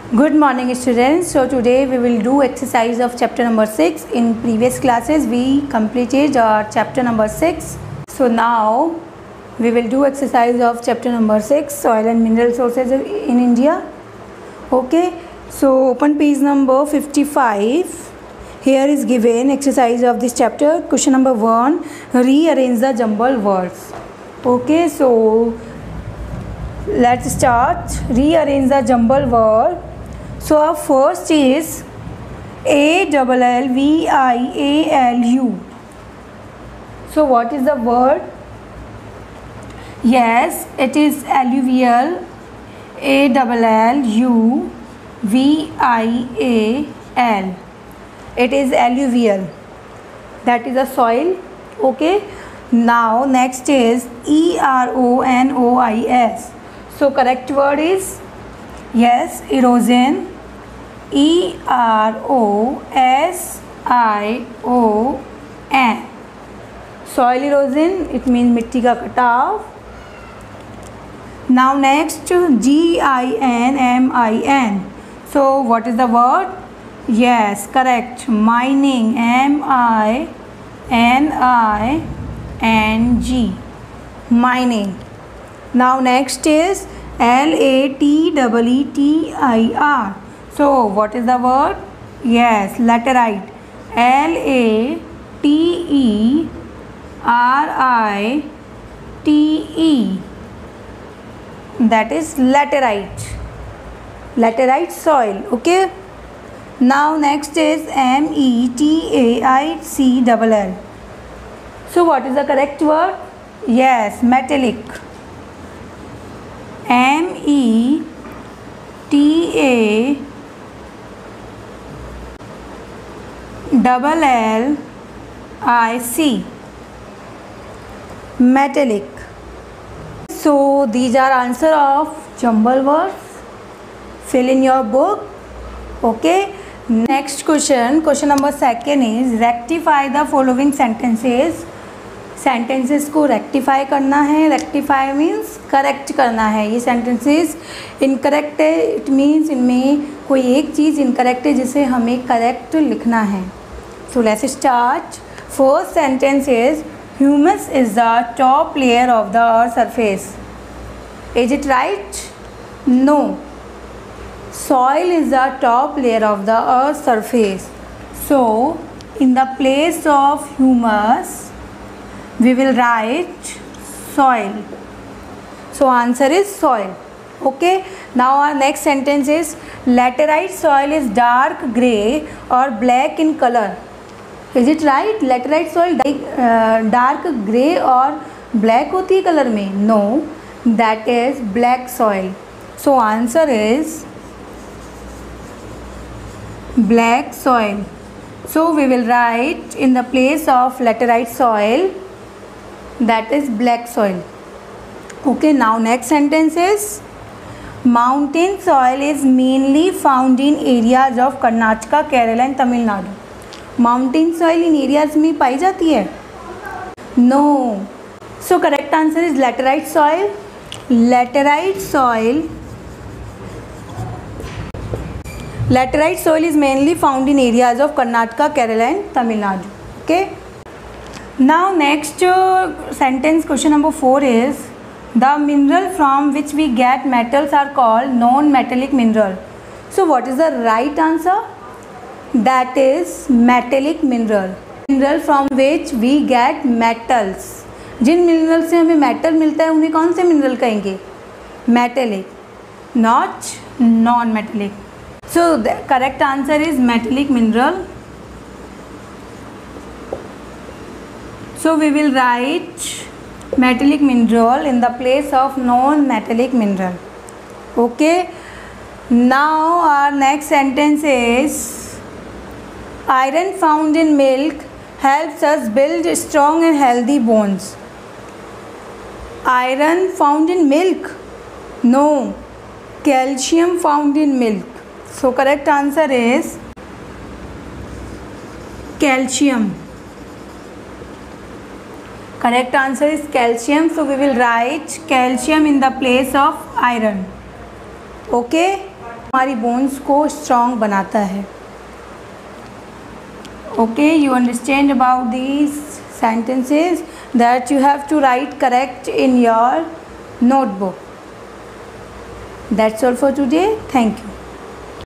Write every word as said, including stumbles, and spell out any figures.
Good morning students. So today we will do exercise of chapter number six. In previous classes we completed our chapter number six. So now we will do exercise of chapter number six, soil and mineral sources in India. Okay, so open page number fifty-five. Here is given exercise of this chapter. Question number one, rearrange the jumbled words. Okay, so let's start. Rearrange the jumbled word. So our first is A double L V I A L U. So what is the word? Yes, it is alluvial. A double L U V I A L. It is alluvial. That is a soil. Okay. Now next is E R O N O I S. So correct word is yes, erosion. E R O S I O N. Soil erosion, it means मिट्टी का कटाव. Now next G I N M I N. So what is the word? Yes, correct. Mining. M I N I N G. Mining. Now next is L A T E E T I R. So what is the word? Yes, laterite. L A T E R I T E. That is laterite. Laterite soil. Okay. Now next is M E T A I C L L. So what is the correct word? Yes, metallic. M E T A double L I C, metallic. So these are answer of jumble words. Fill in your book. Okay. Next question. Question number second is rectify the following sentences. Sentences को rectify करना है. Rectify means correct करना है. ये sentences incorrect है. It means इनमें कोई एक चीज़ इनकरेक्ट है जिसे हमें करेक्ट लिखना है. So let's start. First sentence is humus is the top layer of the earth surface. Is it right? No. Soil is the top layer of the earth surface. So in the place of humus we will write soil. So answer is soil. Okay. Now our next sentence is laterite soil is dark gray or black in color. Is it right? Laterite soil uh, dark gray और black होती है color में? No, that is black soil. So answer is black soil. So we will write in the place of laterite soil, that is black soil. Okay. Now next sentence is mountain soil is mainly found in areas of Karnataka, Kerala and Tamil Nadu. Mountain soil in areas में पाई जाती है? No. So correct answer is laterite soil. Laterite soil. Laterite soil is mainly found in areas of Karnataka, Kerala and Tamil Nadu. Okay. Now next uh, sentence, question number four is the mineral from which we get metals are called non-metallic mineral. So what is the right answer? That is metallic mineral. Mineral from which we get metals. जिन mineral से हमें metal मिलता है उन्हें कौन से mineral कहेंगे? Metallic, not non metallic. So the correct answer is metallic mineral. So we will write metallic mineral in the place of non-metallic mineral. Okay. Now our next sentence is iron found in milk helps us build strong and healthy bones. Iron found in milk? No. Calcium found in milk. So correct answer is calcium. Correct answer is calcium. So we will write calcium in the place of iron. Okay. हमारी bones को strong बनाता है। Okay, you understand about these sentences that you have to write correct in your notebook. That's all for today. Thank you.